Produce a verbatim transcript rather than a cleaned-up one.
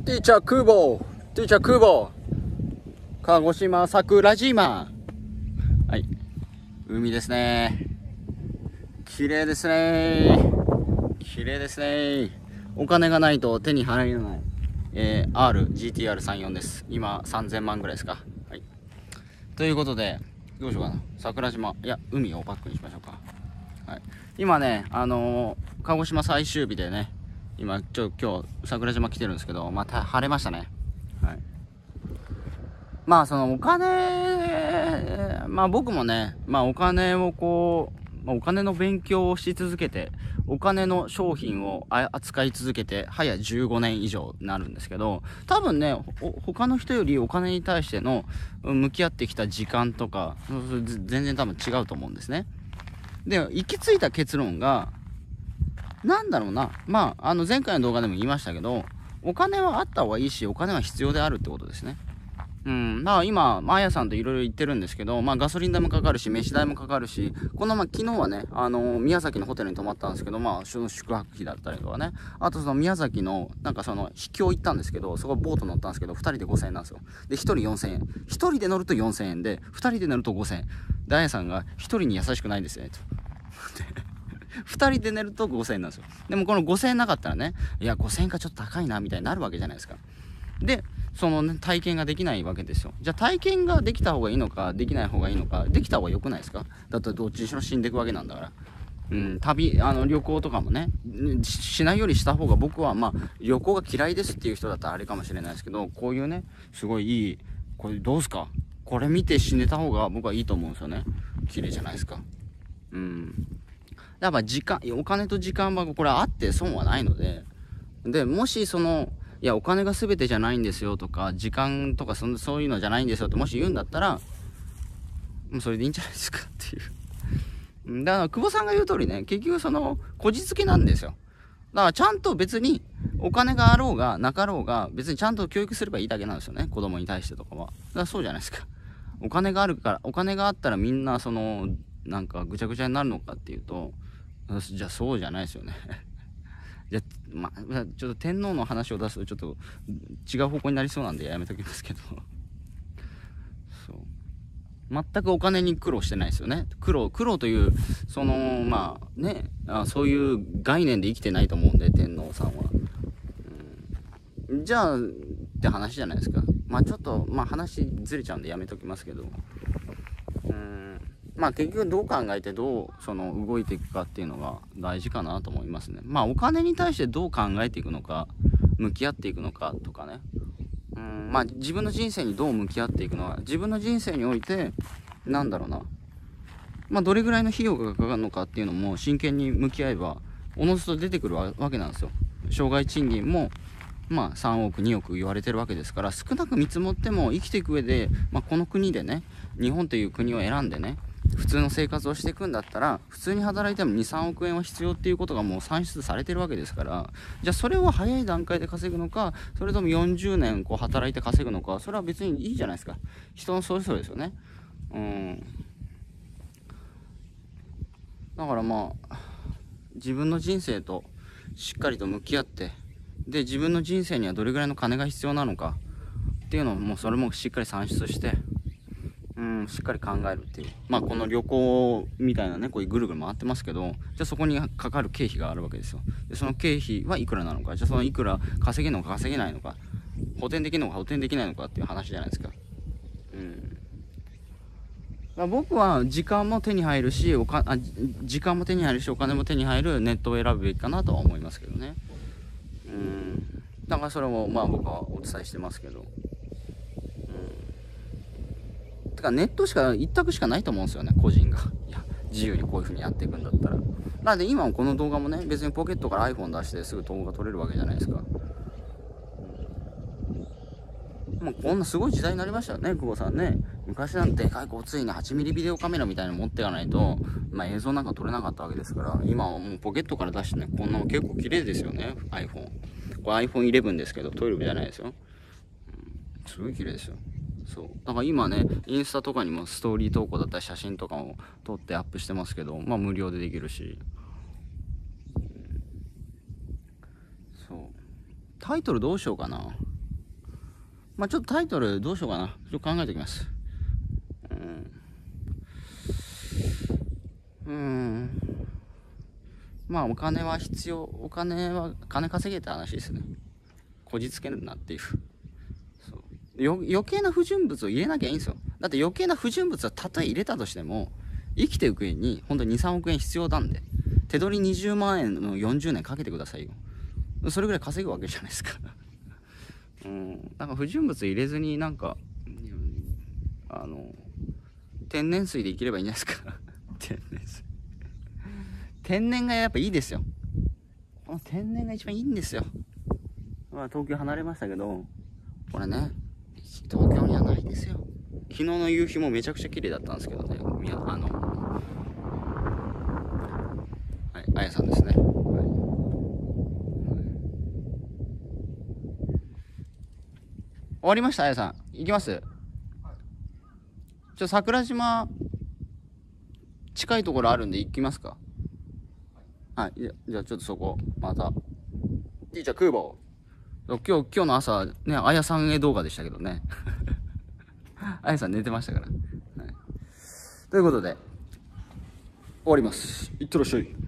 ティーチャー空母ティーチャー空母鹿児島桜島。はい、海ですね。綺麗ですね。綺麗ですね。お金がないと手に入らない、えー、アールジーティーアールさんじゅうよん です。今さんぜんまんぐらいですか。はい、ということでどうしようかな。桜島、いや海をバックにしましょうか。はい、今ね、あのー、鹿児島最終日でね、今ちょ今日桜島来てるんですけど、また晴れましたね。はい、まあそのお金、まあ僕もね、まあお金をこう、まあ、お金の勉強をし続けて、お金の商品を扱い続けて早じゅうごねん以上になるんですけど、多分ね、他の人よりお金に対しての向き合ってきた時間とか全然多分違うと思うんですね。で行き着いた結論がなんだろうな、まああの前回の動画でも言いましたけど、お金はあった方がいいし、お金は必要であるってことですね。うん、だから今、マーヤさんといろいろ言ってるんですけど、まあガソリン代もかかるし、飯代もかかるし、このまあ昨日はね、あのー、宮崎のホテルに泊まったんですけど、まあその宿泊費だったりとかね、あとその宮崎の、なんかその秘境行ったんですけど、そこボート乗ったんですけど、ふたりでごせんえんなんですよ。で、ひとりよんせんえん。ひとりで乗るとよんせんえんで、ふたりで乗るとごせんえん。ダイヤさんがひとりに優しくないんですよね、と。ふたりで寝るとごせんえんなんですよ。でもこのごせんえんなかったらね、いやごせんえんかちょっと高いなみたいになるわけじゃないですか。でその、ね、体験ができないわけですよ。じゃあ体験ができた方がいいのかできない方がいいのか。できた方が良くないですか。だってどっちにしろ死んでいくわけなんだから。うん、旅あの旅行とかもね し, しないよりした方が、僕はまあ旅行が嫌いですっていう人だったらあれかもしれないですけど、こういうねすごいいい、これどうすか、これ見て死ねた方が僕はいいと思うんですよね。綺麗じゃないですか。うん、やっぱ時間、お金と時間はこれあって損はないので、でもしそのいやお金が全てじゃないんですよとか、時間とかそそういうのじゃないんですよってもし言うんだったら、もうそれでいいんじゃないですかっていうだから久保さんが言う通りね、結局そのこじつけなんですよ。だからちゃんと別にお金があろうがなかろうが、別にちゃんと教育すればいいだけなんですよね、子供に対してとかは。だからそうじゃないですか。お金があるから、お金があったらみんなそのなんかぐちゃぐちゃになるのかっていうと、じゃあそうじゃないですよね。じゃまあ、ちょっと天皇の話を出すとちょっと違う方向になりそうなんでやめときますけどそう全くお金に苦労してないですよね。苦労苦労というそのまあねあそういう概念で生きてないと思うんで、天皇さんは、うん、じゃあって話じゃないですか。まあちょっとまあ話ずれちゃうんでやめときますけど、うんまあ結局どう考えてどうその動いていくかっていうのが大事かなと思いますね。まあお金に対してどう考えていくのか、向き合っていくのかとかね。うんまあ自分の人生にどう向き合っていくのか、自分の人生においてなんだろうな、まあどれぐらいの費用がかかるのかっていうのも真剣に向き合えばおのずと出てくるわけなんですよ。生涯賃金もまあさんおくにおく言われてるわけですから、少なく見積もっても生きていく上で、まあ、この国でね、日本という国を選んでね普通の生活をしていくんだったら、普通に働いてもにさんおくえんは必要っていうことがもう算出されてるわけですから、じゃあそれを早い段階で稼ぐのか、それともよんじゅうねんこう働いて稼ぐのか、それは別にいいじゃないですか。人のそれぞれですよね。うんだからまあ自分の人生としっかりと向き合って、で自分の人生にはどれぐらいの金が必要なのかっていうのをもうそれもしっかり算出して、うんしっかり考えるっていう、まあこの旅行みたいなねこういうぐるぐる回ってますけど、じゃあそこにかかる経費があるわけですよ。でその経費はいくらなのか、じゃあそのいくら稼げるのか稼げないのか、補填できるのか補填できないのかっていう話じゃないですか。うん僕は時間も手に入るし、おかあ時間も手に入るしお金も手に入るネットを選ぶべきかなとは思いますけどね。うんだからそれもまあ僕はお伝えしてますけど、うんてかネットしか一択しかないと思うんですよね、個人が。いや自由にこういう風にやっていくんだったら。なので今この動画もね、別にポケットから iPhone 出してすぐ動画撮れるわけじゃないですか。もうこんなすごい時代になりましたよね、久保さんね。昔なんてでかいごついねはちミリビデオカメラみたいなの持っていかないと、まあ、映像なんか撮れなかったわけですから、今はもうポケットから出してね、こんなの結構綺麗ですよね、 iPhone。 これ アイフォンイレブン ですけどじゅうにじゃないですよ、うん、すごい綺麗ですよ。そうだから今ねインスタとかにもストーリー投稿だったり写真とかを撮ってアップしてますけど、まあ無料でできるし、そうタイトルどうしようかな。 まあちょっとタイトルどうしようかな。ちょっと考えておきます。うん。うん。まあお金は必要。お金は、金稼げって話ですね。こじつけるなっていう。そうよ余計な不純物を入れなきゃいいんですよ。だって余計な不純物はたとえ入れたとしても、生きていく上に本当にに、さんおくえん必要なんで、手取りにじゅうまんえんのよんじゅうねんかけてくださいよ。それぐらい稼ぐわけじゃないですか。うん。なんか不純物入れずになんか、あの、天然水で生きればいいんじゃないですか。天然水。天然がやっぱいいですよ。この天然が一番いいんですよ。まあ東京離れましたけど、これね、東京にはないですよ。昨日の夕日もめちゃくちゃ綺麗だったんですけどね。みや、あの、はい、あやさんですね。はい。終わりました、あやさん。行きます。ちょ、桜島、近いところあるんで行きますか。はい。じゃあちょっとそこ、また。じいちゃん、空母。今日、今日の朝、ね、あやさんへ動画でしたけどね。あやさん寝てましたから。はい。ということで、終わります。いってらっしゃい。